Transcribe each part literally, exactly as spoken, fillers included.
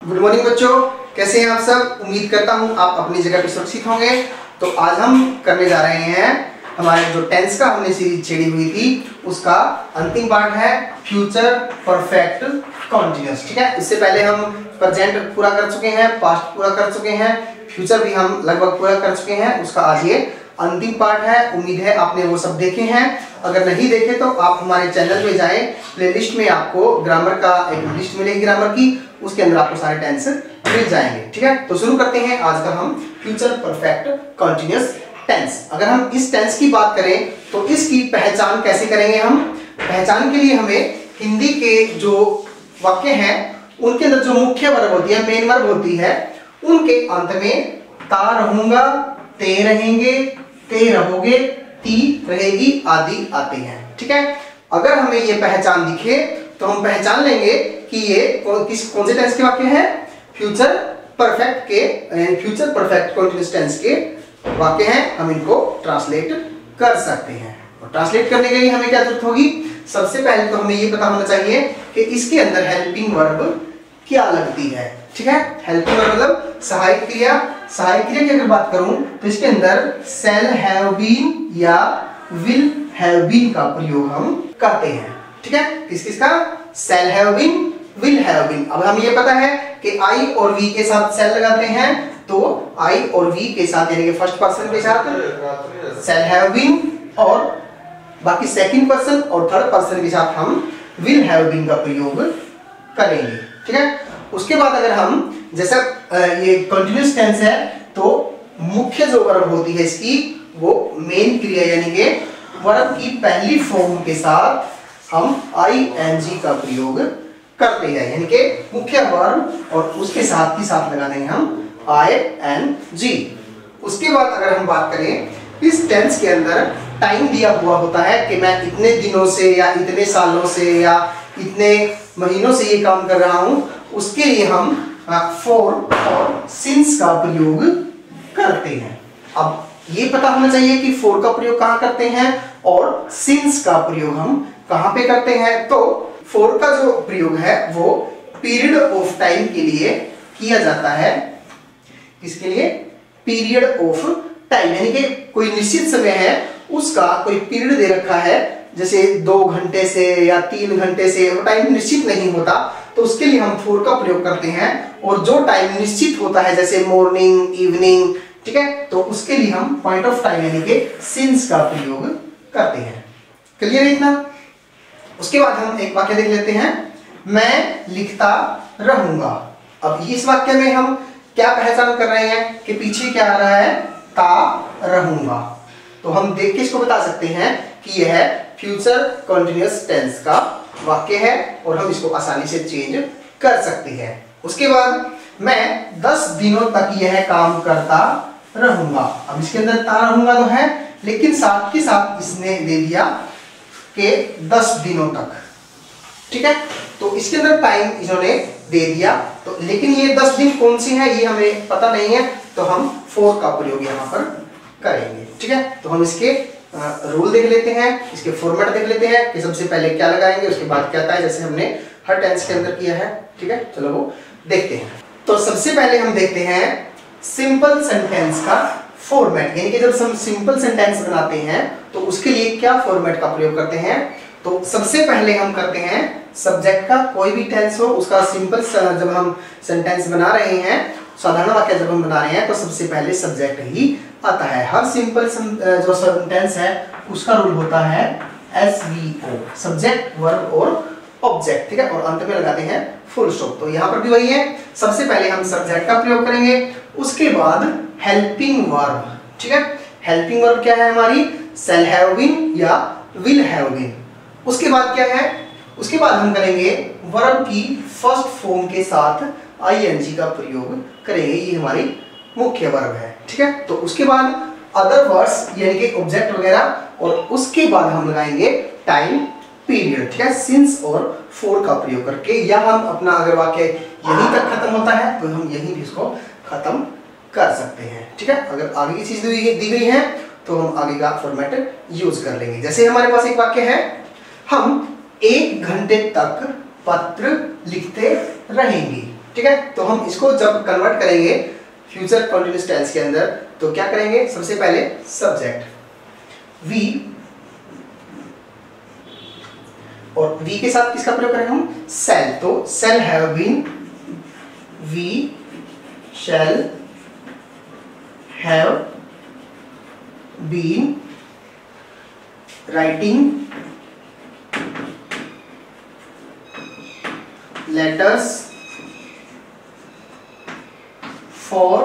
Good morning बच्चों, कैसे हैं आप सब। उम्मीद करता हूं आप अपनी जगह पे सुरक्षित होंगे। तो आज हम करने जा रहे हैं हमारे जो टेंस का हमने सीरीज छेड़ी हुई थी उसका अंतिम पार्ट है फ्यूचर परफेक्ट कॉन्टिन्यूअस। ठीक है, इससे पहले हम प्रेजेंट पूरा कर चुके हैं, पास्ट पूरा कर चुके हैं, फ्यूचर भी हम लगभग पूरा कर चुके हैं। उसका आज ये अंतिम पार्ट है। उम्मीद है आपने वो सब देखे हैं। अगर नहीं देखे तो आप हमारे चैनल पे जाएं, प्लेलिस्ट में आपको ग्रामर का एक लिस्ट मिलेगी ग्रामर की, उसके अंदर आपको सारे टेंस मिल जाएंगे। ठीक है, तो शुरू करते हैं आज का हम फ्यूचर परफेक्ट कॉन्टिन्यूअस टेंस। अगर हम इस टेंस की बात करें तो इसकी पहचान कैसे करेंगे हम। पहचान के लिए हमें हिंदी के जो वाक्य हैं उनके अंदर जो मुख्य वर्ब होती है, मेन वर्ब होती है, उनके अंत में ता रहूंगा, ते रहेंगे, ते रहोगे, ती रहेगी आदि आते हैं। ठीक है, अगर हमें ये पहचान दिखे तो हम पहचान लेंगे कि ये कौन किस कौन से टेंस के वाक्य हैं, फ्यूचर परफेक्ट के, फ्यूचर परफेक्ट कॉन्टिन्यूअस टेंस के वाक्य हैं। हम इनको ट्रांसलेट कर सकते हैं। और ट्रांसलेट करने के लिए हमें क्या जरूरत होगी, सबसे पहले तो हमें ये पता होना चाहिए कि इसके अंदर हेल्पिंग वर्ब क्या लगती है। ठीक है, हेल्पिंग वर्ब मतलब सहायक क्रिया। सहायक क्रिया की अगर बात करूं तो इसके अंदर शैल हैव बीन या विल हैव बीन का प्रयोग हम करते हैं। ठीक है, किस किस का, shall have been, will have been. अब हमें ये पता है कि आई और वी के साथ शैल लगाते हैं, तो आई और वी के साथ यानी कि फर्स्ट पर्सन के साथ शैल हैव बीन और बाकी सेकंड पर्सन और थर्ड पर्सन के साथ हम विल हैव बीन का प्रयोग करेंगे। ठीक है, उसके बाद अगर हम जैसा ये कंटिन्यूअस टेंस है तो मुख्य जो वर्ब होती है इसकी वो मेन क्रिया यानी कि वर्ब की पहली फॉर्म के साथ हम आई एन जी का प्रयोग करते हैं, यानी कि मुख्य वर्ब और उसके साथ ही साथ लगा देंगे हम आई एन जी। उसके बाद अगर हम बात करें इस टेंस के अंदर टाइम दिया हुआ होता है कि मैं इतने दिनों से या इतने सालों से या इतने महीनों से ये काम कर रहा हूं, उसके लिए हम फॉर और सिंस का प्रयोग करते हैं। अब ये पता होना चाहिए कि फॉर का प्रयोग कहां करते हैं और सिंस का प्रयोग हम कहां पे करते हैं। तो फॉर का जो प्रयोग है वो पीरियड ऑफ टाइम के लिए किया जाता है। इसके लिए पीरियड ऑफ टाइम यानी कि कोई निश्चित समय है, उसका कोई पीरियड दे रखा है, जैसे दो घंटे से या तीन घंटे से, वो टाइम निश्चित नहीं होता, तो उसके लिए हम फॉर का प्रयोग करते हैं। और जो टाइम निश्चित होता है जैसे मॉर्निंग, इवनिंग, ठीक है, तो उसके लिए हम पॉइंट ऑफ टाइम यानी कि सिंस का प्रयोग करते हैं। क्लियर है इतना। उसके बाद हम एक वाक्य देख लेते हैं, मैं लिखता रहूंगा। अब इस वाक्य में हम क्या पहचान कर रहे हैं कि पीछे क्या आ रहा है, ता रहूंगा। तो हम देख के इसको बता सकते हैं कि यह फ्यूचर कंटिन्यूअस टेंस का वाक्य है और हम इसको आसानी से चेंज कर सकते हैं। उसके बाद मैं दस दिनों तक यह काम करता रहूंगा। अब इसके अंदर ता रहूंगा तो है, लेकिन साथ ही साथ इसने दे दिया कि दस दिनों तक। ठीक है, तो इसके अंदर टाइम इन्होंने दे दिया, तो लेकिन ये दस दिन कौन से हैं ये हमें पता नहीं है, तो हम फॉर का प्रयोग यहाँ पर करेंगे। ठीक है, तो हम इसके रूल देख लेते हैं, इसके फॉर्मेट देख लेते हैं कि सबसे पहले क्या लगाएंगे, उसके बाद क्या आता है, जैसे हमने हर टेंस के अंदर किया है। ठीक है, चलो वो देखते हैं। तो सबसे पहले हम देखते हैं सिंपल सेंटेंस का फॉर्मेट, यानी कि जब हम सिंपल सेंटेंस बनाते हैं तो उसके लिए क्या फॉर्मेट का प्रयोग करते हैं। तो सबसे पहले हम करते हैं सब्जेक्ट का, कोई भी टेंस हो उसका सिंपल, जब हम सेंटेंस बना रहे हैं, साधारण वाक्य जब हम बना रहे हैं तो सबसे पहले सब्जेक्ट ही आता है। हर सिंपल जो सेंटेंस है उसका रूल होता है S V O, subject, verb और ऑब्जेक्ट। ठीक है, और अंत में लगाते हैं फुल स्टॉप। तो यहाँ पर भी वही है, सबसे पहले हम सब्जेक्ट का प्रयोग करेंगे, उसके बाद हेल्पिंग वर्ब। ठीक है, हेल्पिंग वर्ब क्या है हमारी, शैल हैव बीन या विल हैव बीन। उसके बाद क्या है, उसके बाद हम करेंगे वर्ब की फर्स्ट फॉर्म के साथ आईएनजी का प्रयोग करेंगे, ये हमारी मुख्य वर्ब है। ठीक है, तो उसके बाद अदर वर्ड्स यानी कि ऑब्जेक्ट वगैरह, और उसके बाद हम लगाएंगे टाइम पीरियड। ठीक है, सिंस और फॉर का प्रयोग करके, या हम अपना अगर वाक्य यहीं तक खत्म होता है तो हम यहीं भी इसको खत्म कर सकते हैं। ठीक है, अगर आगे की चीज दी गई है तो हम आगे का फॉर्मेट यूज कर लेंगे। जैसे हमारे पास एक वाक्य है, हम एक घंटे तक पत्र लिखते रहेंगे। ठीक है। तो हम इसको जब कन्वर्ट करेंगे फ्यूचर कंटीन्यूअस टेंस के अंदर तो क्या करेंगे, सबसे पहले सब्जेक्ट वी, और वी के साथ किसका प्रयोग करेंगे हम, सेल। तो shall have been, we shall have been writing letters for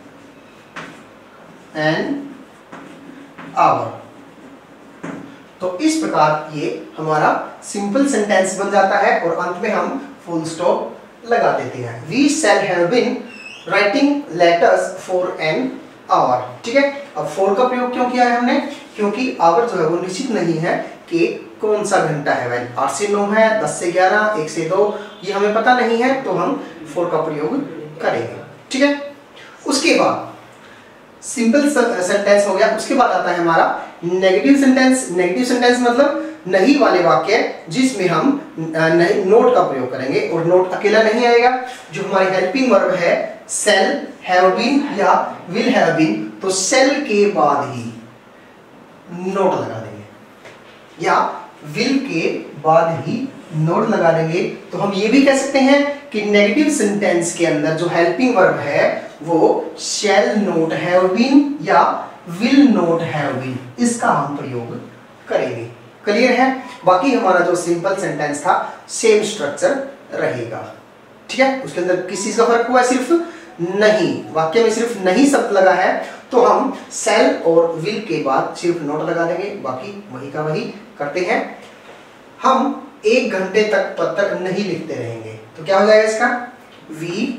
an hour. तो इस प्रकार ये हमारा सिंपल सेंटेंस बन जाता है और अंत में हम फुल स्टॉप लगा देते हैं। We shall have been writing letters for an hour, ठीक है। अब फॉर का प्रयोग क्यों किया है हमने, क्योंकि आवर जो है वो निश्चित नहीं है कि कौन सा घंटा है, भाई आठ से नौ है, दस से ग्यारह, एक से दो, ये हमें पता नहीं है, तो हम फॉर का प्रयोग करेंगे, ठीक है। उसके बाद सिंपल सेंटेंस हो गया, उसके बाद आता है हमारा नेगेटिव सेंटेंस। नेगेटिव सेंटेंस मतलब नहीं वाले वाक्य जिसमें हम नोट का प्रयोग करेंगे, और नोट अकेला नहीं आएगा, जो हमारी हेल्पिंग वर्ब है सेल हैव बीन या विल हैव बीन, तो सेल के बाद ही नोट लगा देंगे या विल के बाद ही नोट लगा देंगे। तो हम ये भी कह सकते हैं कि नेगेटिव सेंटेंस के अंदर जो हेल्पिंग वर्ब है वो शैल नोट हैव बीन या विल नोट हैव बीन, इसका हम प्रयोग करेंगे। क्लियर है। बाकी हमारा जो सिंपल सेंटेंस था सेम स्ट्रक्चर रहेगा, ठीक है। उसके अंदर किस चीज का फर्क हुआ है, सिर्फ नहीं, वाक्य में सिर्फ नहीं शब्द लगा है, तो हम सेल और विल के बाद सिर्फ नोट लगा देंगे, बाकी वही का वही करते हैं। हम एक घंटे तक पत्र नहीं लिखते रहेंगे, तो क्या हो जाएगा इसका, we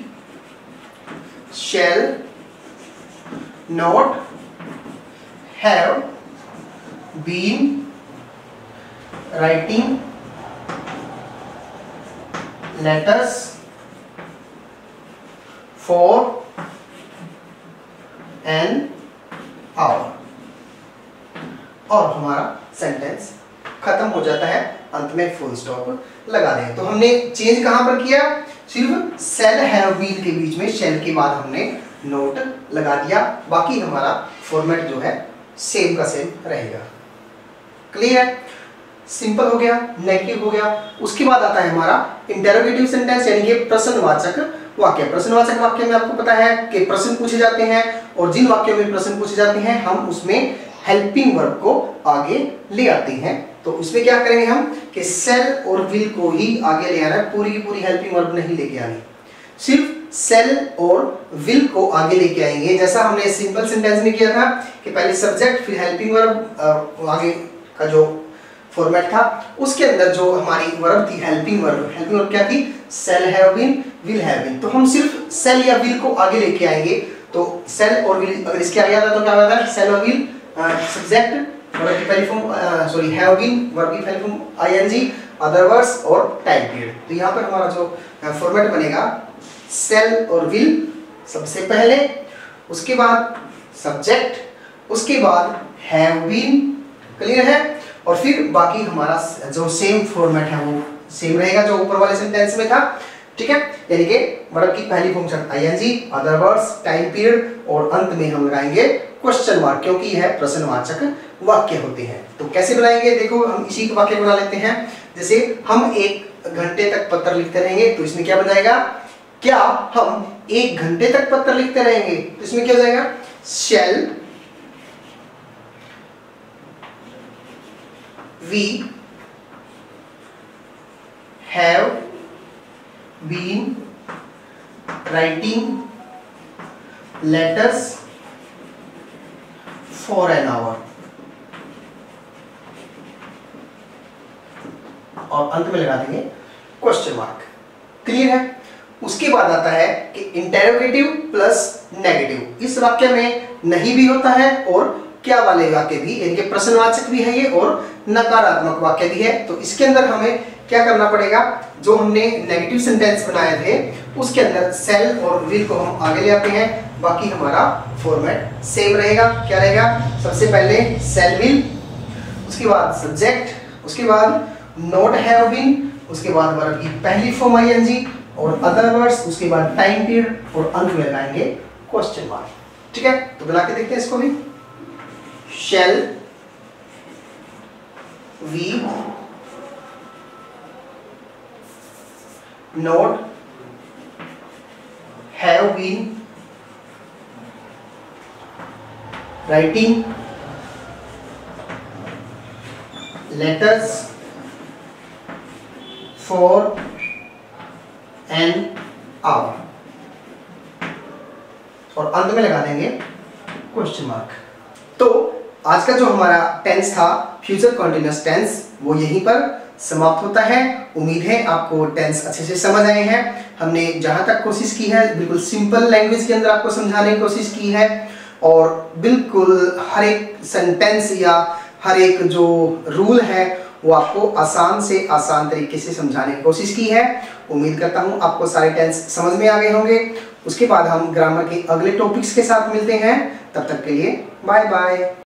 shall not have been writing letters for an hour, और हमारा सेंटेंस खत्म हो जाता है, अंत में फुल स्टॉप लगा दें। तो हमने चेंज कहां पर किया, सिर्फ सेल हैव बीन के बीच में शेल के बाद हमने नोट लगा दिया, बाकी हमारा फॉर्मेट जो है सेम का सेम रहेगा। क्लियर है, सिंपल हो गया, नेगेटिव हो गया। उसके बाद आता है हमारा इंटरोगेटिव सेंटेंस, यानी कि प्रश्नवाचक वाक्य। प्रश्नवाचक वाक्य में आपको पता है कि प्रश्न पूछे जाते हैं, और जिन वाक्यों में प्रश्न पूछे जाते हैं हम उसमें हेल्पिंग वर्ब को आगे ले आते हैं। तो इसमें क्या करेंगे हम कि सेल और विल को ही आगे ले आना है, पूरी की पूरी हेल्पिंग वर्ब नहीं लेके आनी, सिर्फ सेल और विल को आगे लेके आएंगे। जैसा हमने सिंपल सेंटेंस में किया था कि पहले सब्जेक्ट फिर हेल्पिंग वर्ब, आगे का जो फॉर्मेट था उसके अंदर जो हमारी वर्ब थी हेल्पिंग वर्ब, हेल्पिंग वर्ब क्या थी, shall have been, will have been. तो हम सिर्फ सेल या विल को आगे लेके आएंगे। तो सेल और विल अगर इसके आगे आता तो क्या होता है, सेल और विल सब्जेक्ट, वर्ब की पहली form sorry have been, verb की पहली फॉर्म आईएनजी, अदर वर्ड्स और टाइम पीरियड। तो यहाँ पर हमारा जो फॉर्मेट बनेगा सेल और विल सबसे पहले, उसके बाद सब्जेक्ट, उसके बाद हैव बीन, क्लियर है, और फिर बाकी हमारा जो सेम फॉर्मेट है वो सेम रहेगा जो ऊपर वाले सेंटेंस में था, ठीक है। यानी कि वर्ब की पहली function I N G, other words, time period, और अंत में हम लगाएंगे क्वेश्चन मार्क, क्योंकि यह प्रश्नवाचक वाक्य होते हैं। तो कैसे बनाएंगे, देखो हम इसी के वाक्य बना लेते हैं। जैसे हम एक घंटे तक पत्र लिखते रहेंगे, तो इसमें क्या बन जाएगा, क्या हम एक घंटे तक पत्र लिखते रहेंगे, तो इसमें क्या हो जाएगा, शैल we have been writing letters for an hour, और अंत में लगा देंगे क्वेश्चन मार्क। क्लियर है। उसके बाद आता है कि इंटेरोगेटिव प्लस नेगेटिव। इस वाक्य में नहीं भी होता है और क्या वाले वाक्य भी, यानी कि प्रश्नवाचक भी है ये और नकारात्मक वाक्य भी है। तो इसके अंदर हमें क्या करना पड़ेगा, जो हमने नेगेटिव सेंटेंस बनाए थे उसके अंदर सेल और विल को हम आगे ले आते हैं, बाकी हमारा फॉर्मेट सेम रहेगा। क्या रहेगा, सबसे पहले सेल विल, उसके बाद सब्जेक्ट, उसके बाद नोट हैव बीन, उसके बाद वर्ब की पहली फॉर्म आईएनजी, और अदर वर्ड्स, उसके बाद टाइम पीरियड और अंत में लगाएंगे क्वेश्चन मार्क। ठीक है, तो बुला के देखते हैं इसको भी। Shall we not have been writing letters for an hour, और अंत में लगा देंगे क्वेश्चन मार्क। तो आज का जो हमारा टेंस था फ्यूचर कॉन्टिन्यूअस टेंस, वो यहीं पर समाप्त होता है। उम्मीद है आपको टेंस अच्छे से समझ आए हैं। हमने जहां तक कोशिश की है बिल्कुल सिंपल लैंग्वेज के अंदर आपको समझाने की कोशिश की है, और बिल्कुल हर एक सेंटेंस या हर एक जो रूल है वो आपको आसान से आसान तरीके से समझाने की कोशिश की है। उम्मीद करता हूँ आपको सारे टेंस समझ में आ गए होंगे। उसके बाद हम ग्रामर के अगले टॉपिक्स के साथ मिलते हैं। तब तक के लिए बाय बाय।